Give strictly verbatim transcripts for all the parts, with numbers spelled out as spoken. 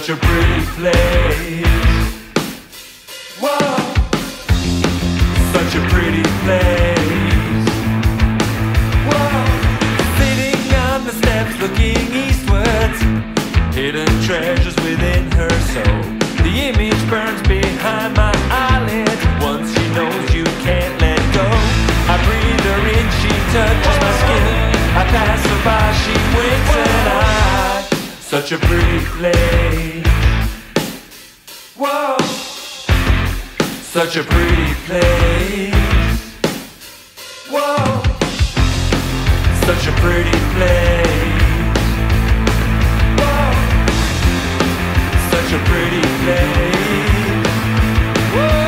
Such a pretty place. Whoa, such a pretty place. Whoa, sitting on the steps looking eastwards, hidden treasures within her soul. The image burns behind my eyelids. Once she knows you can't let go. I breathe her in, she touches my skin. I pass her by, she winks and I. Such a pretty place. Whoa, such a pretty place. Whoa, such a pretty place. Whoa, such a pretty place. Whoa.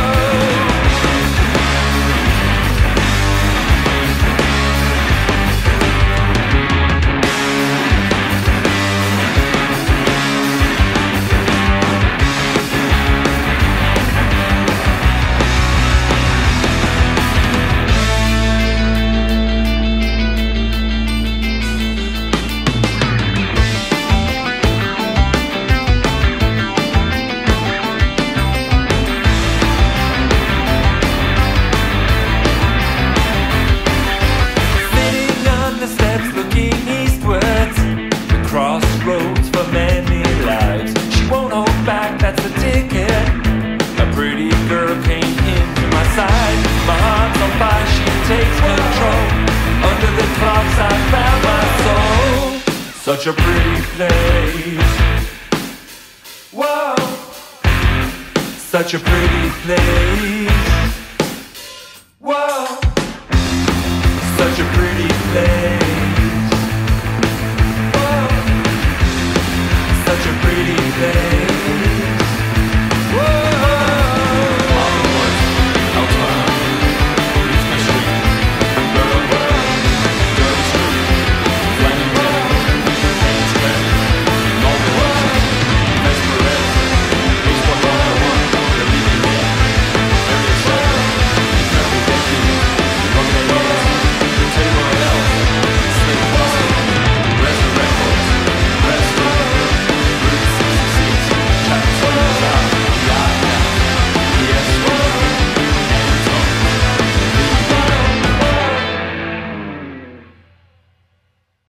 Crossroads for many lives. She won't hold back, that's the ticket. A pretty girl came into my side. My heart's on fire, she takes control. Under the clocks I found my soul. Such a pretty place. Whoa, such a pretty place.